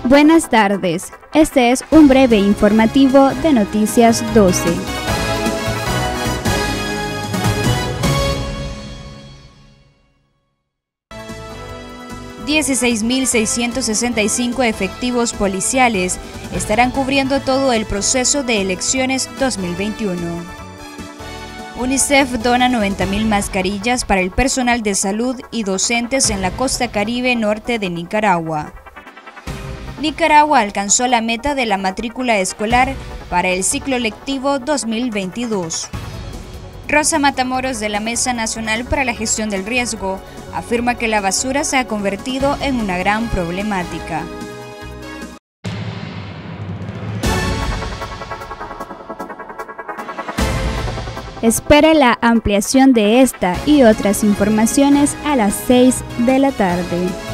Buenas tardes, este es un breve informativo de Noticias 12. $16.665 efectivos policiales estarán cubriendo todo el proceso de elecciones 2021. UNICEF dona 90.000 mascarillas para el personal de salud y docentes en la costa caribe norte de Nicaragua. Nicaragua alcanzó la meta de la matrícula escolar para el ciclo lectivo 2022. Rosa Matamoros, de la Mesa Nacional para la Gestión del Riesgo, afirma que la basura se ha convertido en una gran problemática. Espere la ampliación de esta y otras informaciones a las 6 de la tarde.